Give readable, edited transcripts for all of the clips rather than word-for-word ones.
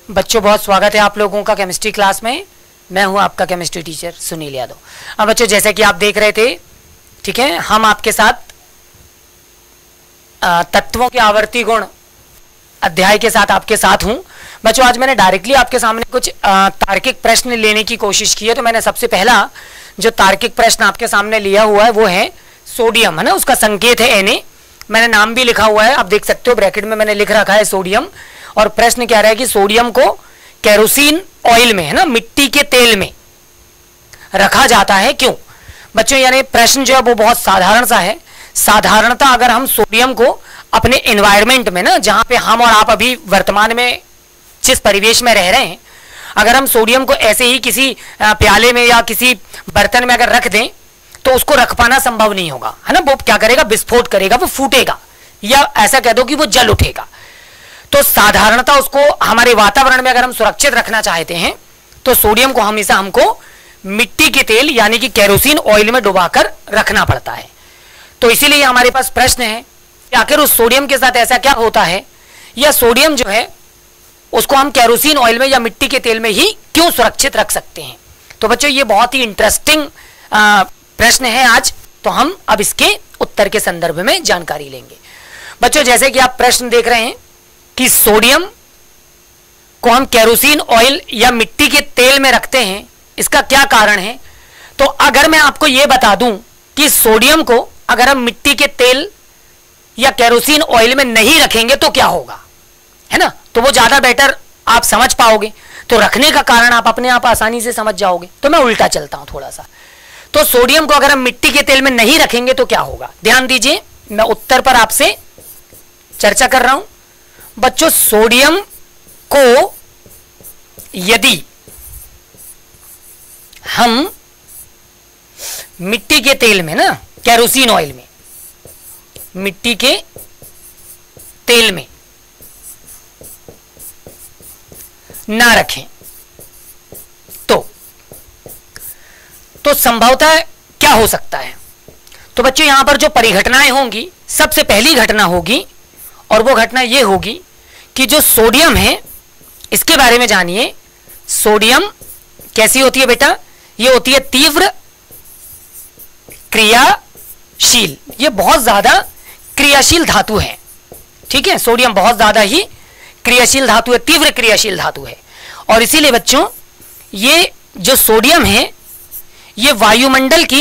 बच्चों बहुत स्वागत है आप लोगों का केमिस्ट्री क्लास में। मैं हूं आपका केमिस्ट्री टीचर सुनील यादव। अब बच्चों जैसे कि आप देख रहे थे, ठीक है, हम आपके साथ तत्वों के आवर्ती गुण अध्याय के साथ आपके साथ हूं। बच्चों आज मैंने डायरेक्टली आपके सामने कुछ तार्किक प्रश्न लेने की कोशिश की है। तो मैंने सबसे पहला जो तार्किक प्रश्न आपके सामने लिया हुआ है वो है सोडियम, है ना, उसका संकेत है Na। मैंने नाम भी लिखा हुआ है, आप देख सकते हो, ब्रैकेट में मैंने लिख रखा है सोडियम। और प्रश्न क्या रहा है कि सोडियम को केरोसिन ऑयल में, है ना, मिट्टी के तेल में रखा जाता है, क्यों? बच्चों यानी प्रश्न जो है वो बहुत साधारण सा है। साधारणतः अगर हम सोडियम को अपने एनवायरनमेंट में, ना, जहां पे हम और आप अभी वर्तमान में जिस परिवेश में रह रहे हैं, अगर हम सोडियम को ऐसे ही किसी प्याले में या किसी बर्तन में अगर रख दें तो उसको रख पाना संभव नहीं होगा, है ना। वो क्या करेगा? विस्फोट करेगा, वो फूटेगा, या ऐसा कह दो कि वो जल उठेगा। तो साधारणतः उसको हमारे वातावरण में अगर हम सुरक्षित रखना चाहते हैं तो सोडियम को हमेशा हमको मिट्टी के तेल यानी कि केरोसिन ऑयल में डुबाकर रखना पड़ता है। तो इसीलिए हमारे पास प्रश्न है कि आखिर उस सोडियम के साथ ऐसा क्या होता है, या सोडियम जो है उसको हम केरोसिन ऑयल में या मिट्टी के तेल में ही क्यों सुरक्षित रख सकते हैं। तो बच्चों ये बहुत ही इंटरेस्टिंग प्रश्न है आज। तो हम अब इसके उत्तर के संदर्भ में जानकारी लेंगे। बच्चों जैसे कि आप प्रश्न देख रहे हैं कि सोडियम को हम केरोसिन ऑयल या मिट्टी के तेल में रखते हैं, इसका क्या कारण है? तो अगर मैं आपको यह बता दूं कि सोडियम को अगर हम मिट्टी के तेल या केरोसिन ऑयल में नहीं रखेंगे तो क्या होगा, है ना, तो वो ज्यादा बेटर आप समझ पाओगे। तो रखने का कारण आप अपने आप आसानी से समझ जाओगे। तो मैं उल्टा चलता हूं थोड़ा सा। तो सोडियम को अगर हम मिट्टी के तेल में नहीं रखेंगे तो क्या होगा? ध्यान दीजिए, मैं उत्तर पर आपसे चर्चा कर रहा हूं। बच्चों सोडियम को यदि हम मिट्टी के तेल में, ना, केरोसिन ऑयल में, मिट्टी के तेल में ना रखें तो संभवतः क्या हो सकता है? तो बच्चों यहां पर जो परिघटनाएं होंगी, सबसे पहली घटना होगी और वो घटना ये होगी कि जो सोडियम है इसके बारे में जानिए। सोडियम कैसी होती है बेटा? ये होती है तीव्र क्रियाशील, ये बहुत ज्यादा क्रियाशील धातु है, ठीक है। सोडियम बहुत ज्यादा ही क्रियाशील धातु है, तीव्र क्रियाशील धातु है। और इसीलिए बच्चों ये जो सोडियम है ये वायुमंडल की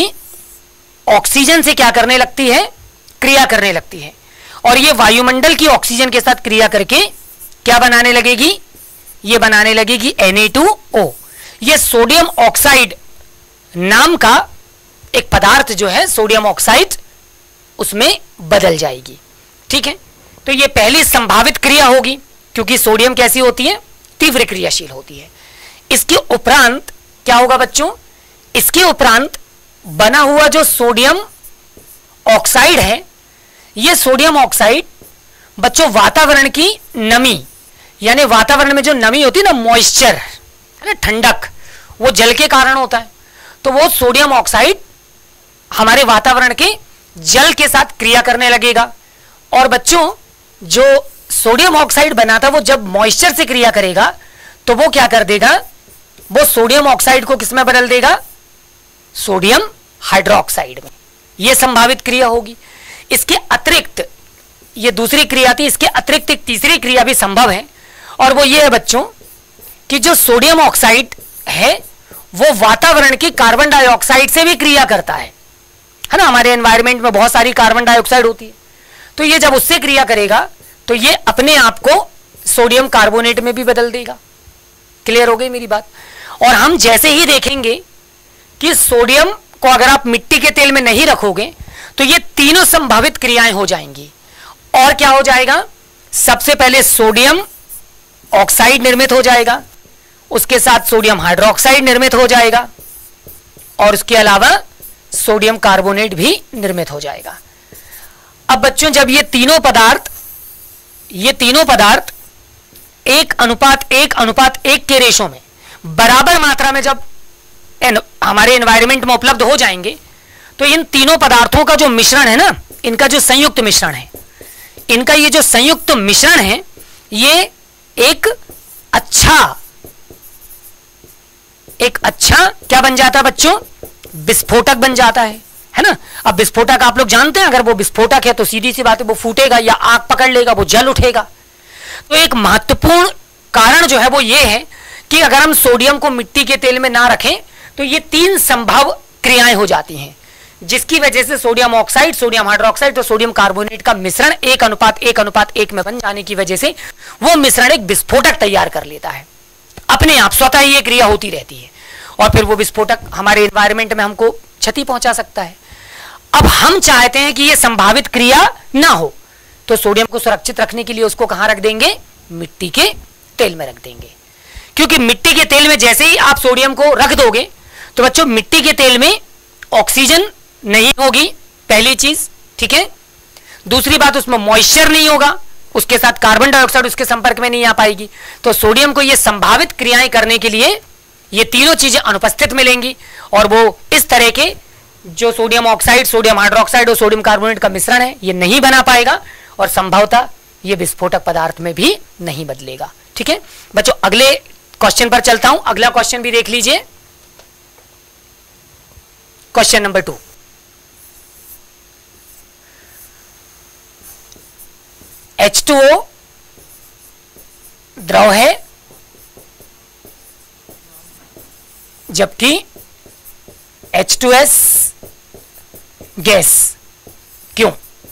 ऑक्सीजन से क्या करने लगती है? क्रिया करने लगती है। और ये वायुमंडल की ऑक्सीजन के साथ क्रिया करके क्या बनाने लगेगी? ये बनाने लगेगी Na2O। ये सोडियम ऑक्साइड नाम का एक पदार्थ जो है सोडियम ऑक्साइड, उसमें बदल जाएगी, ठीक है। तो ये पहली संभावित क्रिया होगी, क्योंकि सोडियम कैसी होती है? तीव्र क्रियाशील होती है। इसके उपरांत क्या होगा बच्चों? इसके उपरांत बना हुआ जो सोडियम ऑक्साइड है, यह सोडियम ऑक्साइड बच्चों वातावरण की नमी, यानी वातावरण में जो नमी होती है ना, मॉइस्चर, है ना, ठंडक, वो जल के कारण होता है। तो वो सोडियम ऑक्साइड हमारे वातावरण के जल के साथ क्रिया करने लगेगा। और बच्चों जो सोडियम ऑक्साइड बना था वो जब मॉइस्चर से क्रिया करेगा तो वो क्या कर देगा? वो सोडियम ऑक्साइड को किसमें बदल देगा? सोडियम हाइड्रोक्साइड में। यह संभावित क्रिया होगी। इसके अतिरिक्त ये दूसरी क्रिया थी, इसके अतिरिक्त एक तीसरी क्रिया भी संभव है, और वो ये है बच्चों कि जो सोडियम ऑक्साइड है वो वातावरण की कार्बन डाइऑक्साइड से भी क्रिया करता है ना। हमारे एनवायरनमेंट में बहुत सारी कार्बन डाइऑक्साइड होती है, तो ये जब उससे क्रिया करेगा तो ये अपने आप को सोडियम कार्बोनेट में भी बदल देगा। क्लियर हो गई मेरी बात? और हम जैसे ही देखेंगे कि सोडियम को अगर आप मिट्टी के तेल में नहीं रखोगे तो ये तीनों संभावित क्रियाएं हो जाएंगी। और क्या हो जाएगा? सबसे पहले सोडियम ऑक्साइड निर्मित हो जाएगा, उसके साथ सोडियम हाइड्रोक्साइड निर्मित हो जाएगा, और उसके अलावा सोडियम कार्बोनेट भी निर्मित हो जाएगा। अब बच्चों जब ये तीनों पदार्थ 1:1:1 के रेशो में बराबर मात्रा में जब हमारे एनवायरनमेंट में उपलब्ध हो जाएंगे तो इन तीनों पदार्थों का जो मिश्रण है ना, इनका जो संयुक्त मिश्रण है, इनका ये जो संयुक्त मिश्रण है, ये एक अच्छा अच्छा क्या बन जाता है बच्चों, विस्फोटक बन जाता है ना। अब विस्फोटक आप लोग जानते हैं, अगर वो विस्फोटक है तो सीधी सी बात है वो फूटेगा या आग पकड़ लेगा, वो जल उठेगा। तो एक महत्वपूर्ण कारण जो है वो ये है कि अगर हम सोडियम को मिट्टी के तेल में ना रखें तो ये 3 संभव क्रियाएं हो जाती हैं, जिसकी वजह से सोडियम ऑक्साइड, सोडियम हाइड्रोक्साइड और सोडियम कार्बोनेट का मिश्रण 1:1:1 में बन जाने की वजह से वो मिश्रण एक विस्फोटक तैयार कर लेता है। अपने आप स्वतः ही ये क्रिया होती रहती है और फिर वो विस्फोटक हमारे एनवायरमेंट में हमको क्षति पहुंचा सकता है। अब हम चाहते हैं कि ये संभावित क्रिया ना हो, तो सोडियम को सुरक्षित रखने के लिए उसको कहां रख देंगे, मिट्टी के तेल में रख देंगे। क्योंकि मिट्टी के तेल में जैसे ही आप सोडियम को रख दोगे तो बच्चों मिट्टी के तेल में ऑक्सीजन नहीं होगी, पहली चीज, ठीक है। दूसरी बात, उसमें मॉइस्चर नहीं होगा, उसके साथ कार्बन डाइऑक्साइड उसके संपर्क में नहीं आ पाएगी। तो सोडियम को ये संभावित क्रियाएं करने के लिए ये तीनों चीजें अनुपस्थित मिलेंगी और वो इस तरह के जो सोडियम ऑक्साइड, सोडियम हाइड्रोक्साइड और सोडियम कार्बोनेट का मिश्रण है ये नहीं बना पाएगा और संभवतः ये विस्फोटक पदार्थ में भी नहीं बदलेगा। ठीक है बच्चों, अगले क्वेश्चन पर चलता हूं। अगला क्वेश्चन भी देख लीजिए, क्वेश्चन नंबर 2। H2O द्रव है जबकि H2S गैस, क्यों?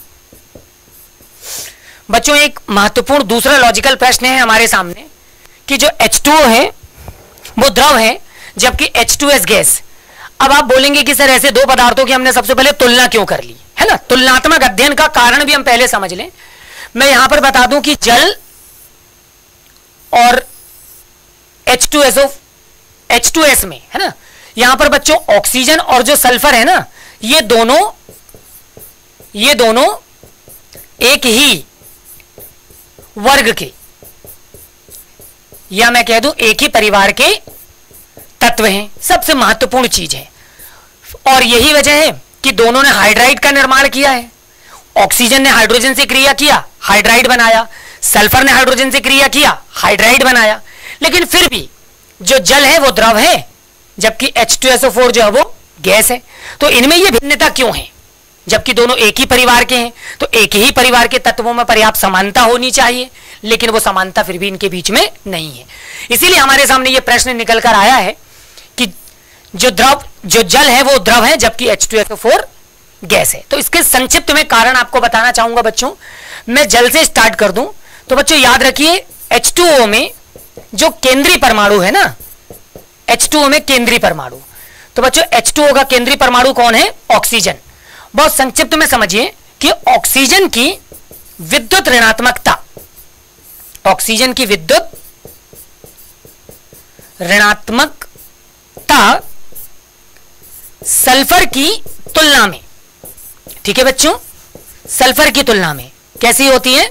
बच्चों एक महत्वपूर्ण दूसरा लॉजिकल प्रश्न है हमारे सामने कि जो H2O है वो द्रव है जबकि H2S गैस। अब आप बोलेंगे कि सर ऐसे दो पदार्थों की हमने सबसे पहले तुलना क्यों कर ली, है ना। तुलनात्मक अध्ययन का कारण भी हम पहले समझ लें। मैं यहां पर बता दूं कि जल और H2S में, है ना, यहां पर बच्चों ऑक्सीजन और जो सल्फर है ना, ये दोनों एक ही वर्ग के, या मैं कह दूं एक ही परिवार के तत्व हैं। सबसे महत्वपूर्ण चीज है और यही वजह है कि दोनों ने हाइड्राइड का निर्माण किया है। ऑक्सीजन ने हाइड्रोजन से क्रिया किया, हाइड्राइड बनाया, सल्फर ने हाइड्रोजन से क्रिया किया, हाइड्राइड बनाया। लेकिन फिर भी जो जल है वो द्रव है जबकि H2SO4 जो है वो गैस है। तो इनमें ये भिन्नता क्यों है जबकि दोनों एक ही परिवार के हैं? तो एक ही परिवार के तत्वों में पर्याप्त समानता होनी चाहिए, लेकिन वो समानता फिर भी इनके बीच में नहीं है। इसीलिए हमारे सामने ये प्रश्न निकल कर आया है कि जो जल है वो द्रव है जबकि H2SO4 गैस है। तो इसके संक्षिप्त में कारण आपको बताना चाहूंगा बच्चों। मैं जल से स्टार्ट कर दूं तो बच्चों याद रखिए H2O में जो केंद्रीय परमाणु है ना, H2O में केंद्रीय परमाणु, तो बच्चों H2O का केंद्रीय परमाणु कौन है? ऑक्सीजन। बहुत संक्षिप्त में समझिए कि ऑक्सीजन की विद्युत ऋणात्मकता, ऑक्सीजन की विद्युत ऋणात्मकता सल्फर की तुलना में, ठीक है बच्चों, सल्फर की तुलना में कैसी होती है?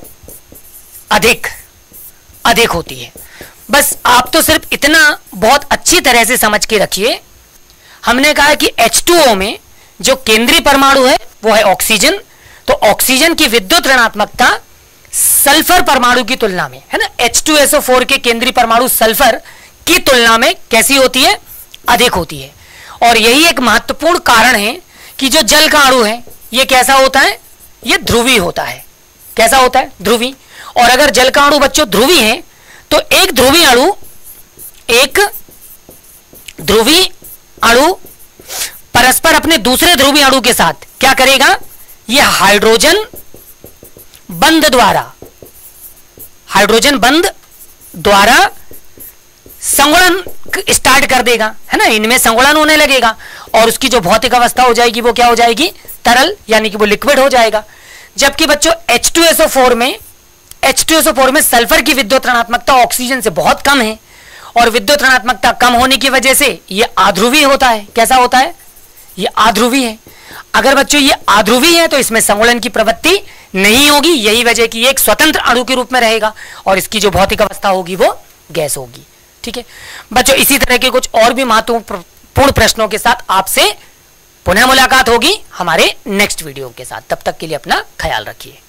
अधिक होती है। बस आप तो सिर्फ इतना बहुत अच्छी तरह से समझ के रखिए, हमने कहा कि H2O में जो केंद्रीय परमाणु है वो है ऑक्सीजन, तो ऑक्सीजन की विद्युत ऋणात्मकता सल्फर परमाणु की तुलना में, है ना, H2SO4 के केंद्रीय परमाणु सल्फर की तुलना में कैसी होती है? अधिक होती है। और यही एक महत्वपूर्ण कारण है कि जो जल का अणु है ये कैसा होता है? ये ध्रुवी होता है। कैसा होता है? ध्रुवी। और अगर जल का अणु बच्चों ध्रुवी है तो एक ध्रुवी अणु परस्पर अपने दूसरे ध्रुवी अणु के साथ क्या करेगा? ये हाइड्रोजन बंध द्वारा संगुणन स्टार्ट कर देगा, है ना, इनमें संगुणन होने लगेगा और उसकी जो भौतिक अवस्था हो जाएगी वो क्या हो जाएगी? तरल, यानी कि वो लिक्विड हो जाएगा। जबकि बच्चों H2SO4 में सल्फर की विद्युत ऋणात्मकता ऑक्सीजन से बहुत कम है और विद्युत ऋणात्मकता कम होने की वजह से ये आध्रुवी होता है। कैसा होता है? ये आध्रुवी है। अगर बच्चों ये आध्रुवी है तो इसमें संगुणन की प्रवृत्ति नहीं होगी, यही वजह कि ये एक स्वतंत्र अणु के रूप में रहेगा और इसकी जो भौतिक अवस्था होगी वो गैस होगी। ठीक है बच्चों, इसी तरह के कुछ और भी महत्वपूर्ण प्रश्नों के साथ आपसे पुनः मुलाकात होगी हमारे नेक्स्ट वीडियो के साथ। तब तक के लिए अपना ख्याल रखिए।